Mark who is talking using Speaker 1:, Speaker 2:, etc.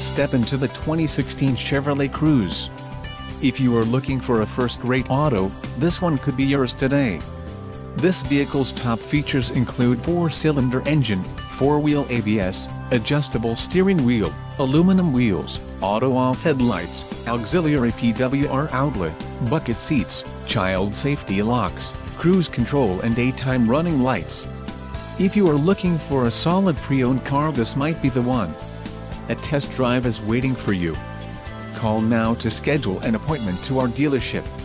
Speaker 1: Step into the 2016 Chevrolet Cruze. If you are looking for a first-rate auto, this one could be yours today. This vehicle's top features include 4-cylinder engine, 4-wheel ABS, adjustable steering wheel, aluminum wheels, auto-off headlights, auxiliary PWR outlet, bucket seats, child safety locks, cruise control and daytime running lights. If you are looking for a solid pre-owned car, this might be the one. A test drive is waiting for you. Call now to schedule an appointment to our dealership.